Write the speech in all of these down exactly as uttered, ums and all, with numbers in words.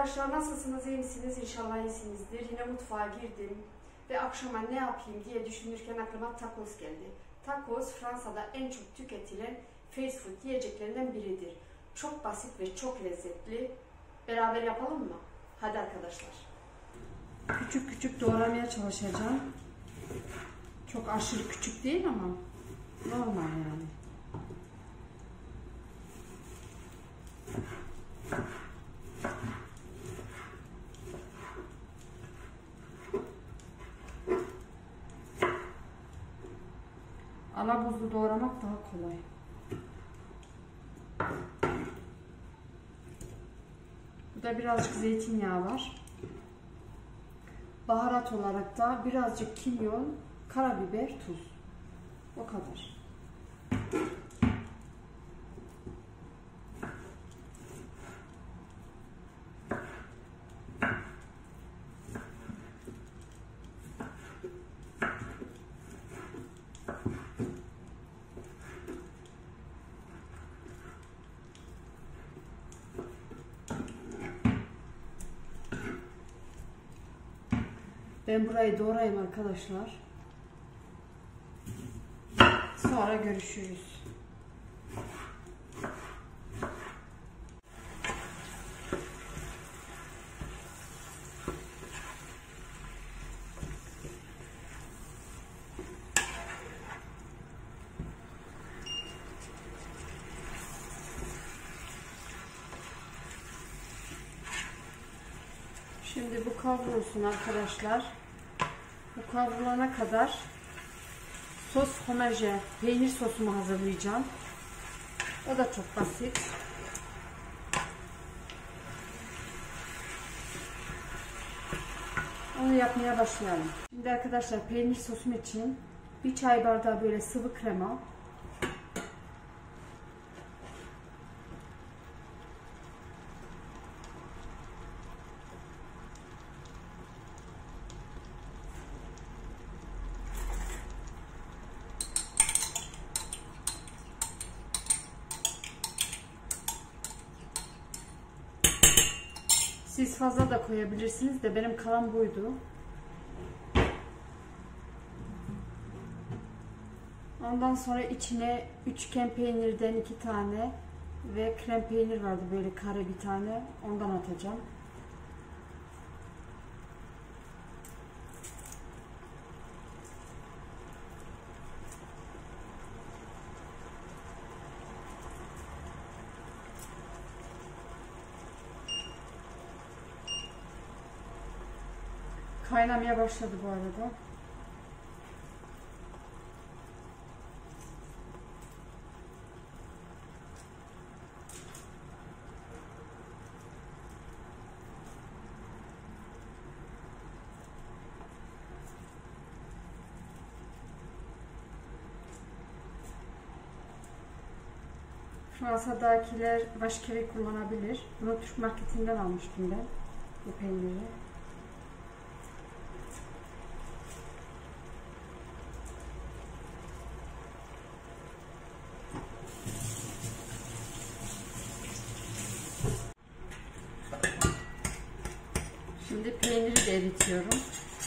Arkadaşlar nasılsınız, iyi misiniz? İnşallah iyisinizdir. Yine mutfağa girdim ve akşama ne yapayım diye düşünürken aklıma tacos geldi. Tacos Fransa'da en çok tüketilen fast food yiyeceklerinden biridir. Çok basit ve çok lezzetli. Beraber yapalım mı? Hadi arkadaşlar. Küçük küçük doğramaya çalışacağım. Çok aşırı küçük değil ama normal yani. Alabuzlu doğramak daha kolay. Burada birazcık zeytinyağı var. Baharat olarak da birazcık kimyon, karabiber, tuz. O kadar. Ben burayı doğrayayım arkadaşlar. Sonra görüşürüz. Şimdi bu kavrulsun arkadaşlar. Bu kavrulana kadar sos fromage, peynir sosumu hazırlayacağım. O da çok basit. Onu yapmaya başlayalım. Şimdi arkadaşlar peynir sosum için bir çay bardağı böyle sıvı krema, siz fazla da koyabilirsiniz de benim kalan buydu. Ondan sonra içine üçgen peynirden iki tane ve krem peynir vardı böyle kare bir tane, ondan atacağım. Kaynamaya başladı bu arada. Fransa'dakiler başkere kullanabilir. Bunu Türk marketinden almıştım ben bu peyniri. Şimdi peyniri de eritiyorum.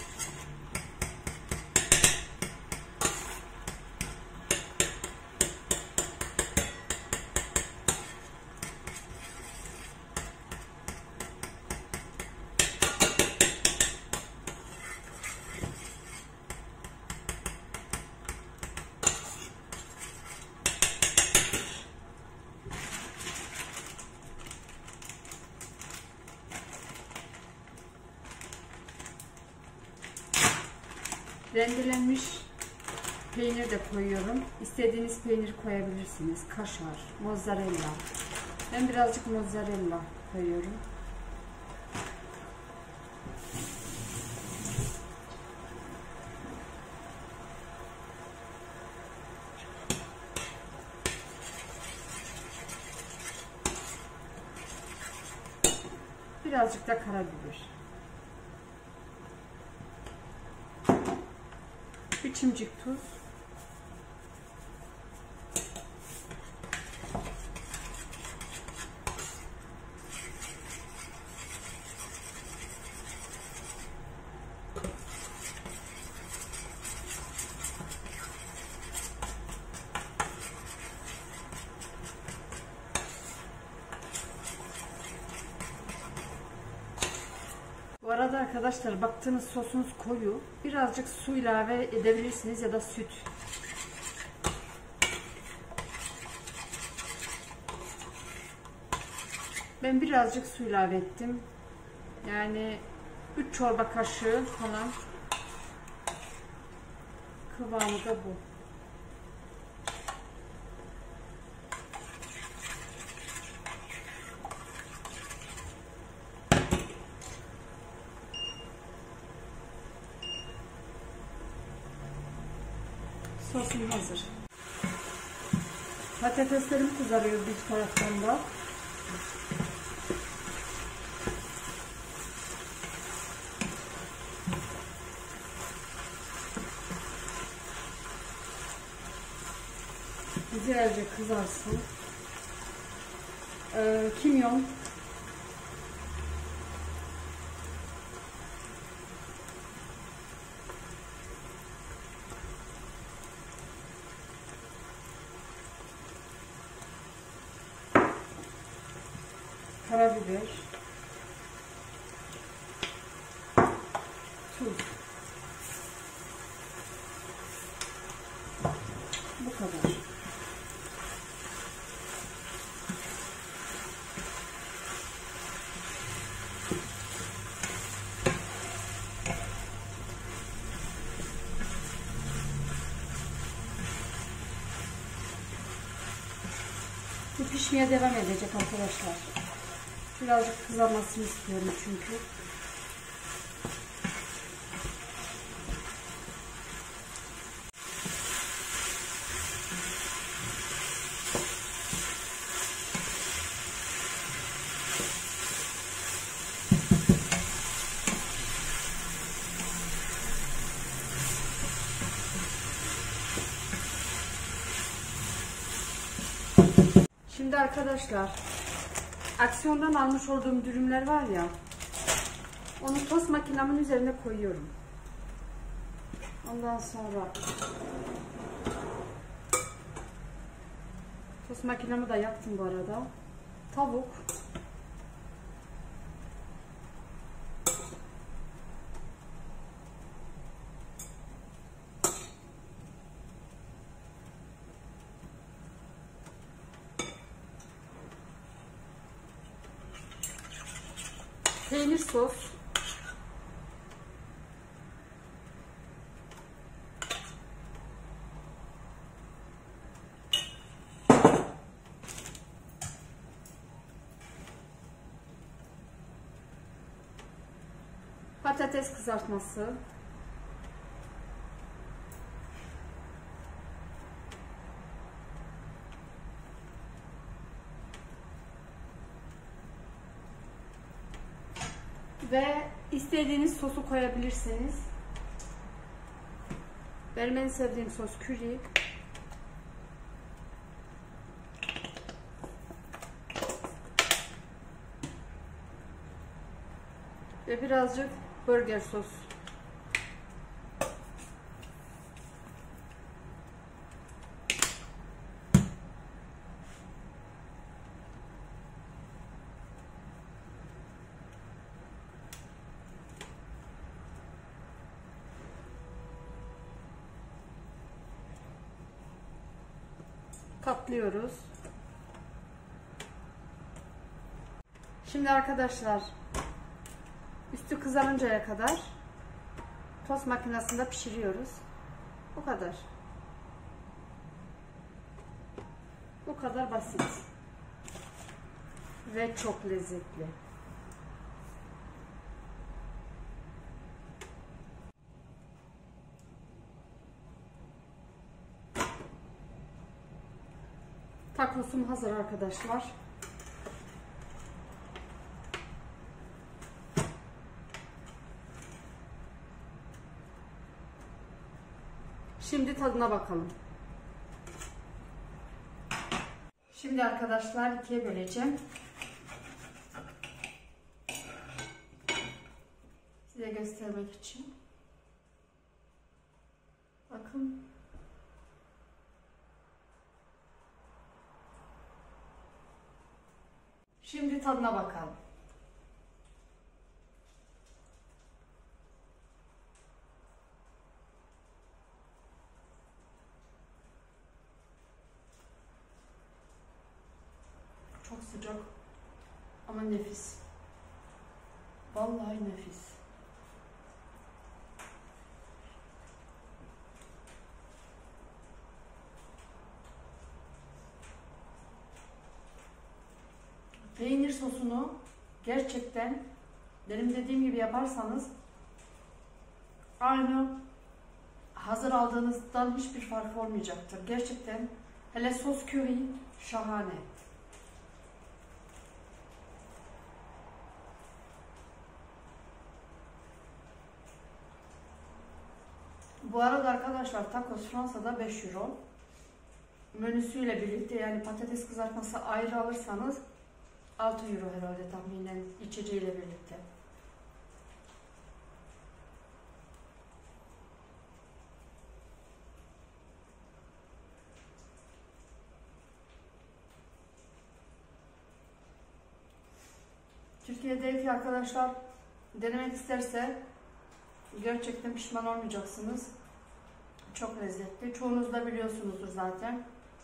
Rendelenmiş peynir de koyuyorum. İstediğiniz peynir koyabilirsiniz. Kaşar, mozzarella. Ben birazcık mozzarella koyuyorum. Birazcık da karabiber. Bir çimcik tuz. arada arkadaşlar baktığınız sosunuz koyu. Birazcık su ilave edebilirsiniz ya da süt. Ben birazcık su ilave ettim. Yani üç çorba kaşığı falan. Kıvamı da bu. Sosum hazır. Patateslerim kızarıyor bir taraftan da. Güzelce kızarsın. Ee, kimyon. Karabiber. Tuz. Bu kadar. Bu pişmeye devam edecek arkadaşlar. Birazcık kızarmasını istiyorum çünkü. Şimdi arkadaşlar, aksiyondan almış olduğum dürümler var ya, onu tost makinemin üzerine koyuyorum. Ondan sonra tost makinemi de yaktım bu arada. Tavuk. Peynir sos. Patates kızartması. Ve istediğiniz sosu koyabilirsiniz. Benim en sevdiğim sos köri. Ve birazcık burger sos. Katlıyoruz. Şimdi arkadaşlar, üstü kızarıncaya kadar tost makinesinde pişiriyoruz. Bu kadar. Bu kadar basit. Ve çok lezzetli. Takosum hazır arkadaşlar. Şimdi tadına bakalım. Şimdi arkadaşlar ikiye böleceğim. Size göstermek için. Bakın. Şimdi tadına bakalım. Vallahi nefis. Vallahi nefis. Peynir sosunu gerçekten benim dediğim gibi yaparsanız aynı hazır aldığınızdan hiçbir fark olmayacaktır. Gerçekten hele sos köri şahane. Bu arada arkadaşlar tacos Fransa'da beş euro. Menüsüyle birlikte yani patates kızartması ayrı alırsanız altı euro herhalde tahminen içeceğiyle birlikte. Türkiye'deki arkadaşlar denemek isterse gerçekten pişman olmayacaksınız. Çok lezzetli. Çoğunuz da biliyorsunuzdur zaten.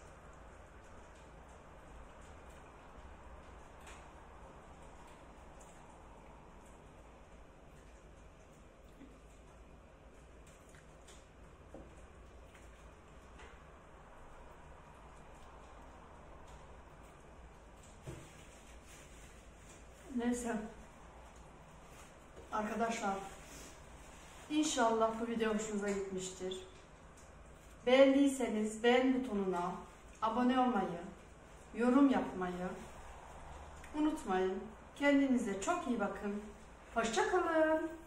Neyse. Arkadaşlar, İnşallah bu video hoşunuza gitmiştir. Beğendiyseniz beğen butonuna abone olmayı, yorum yapmayı unutmayın. Kendinize çok iyi bakın. Hoşça kalın.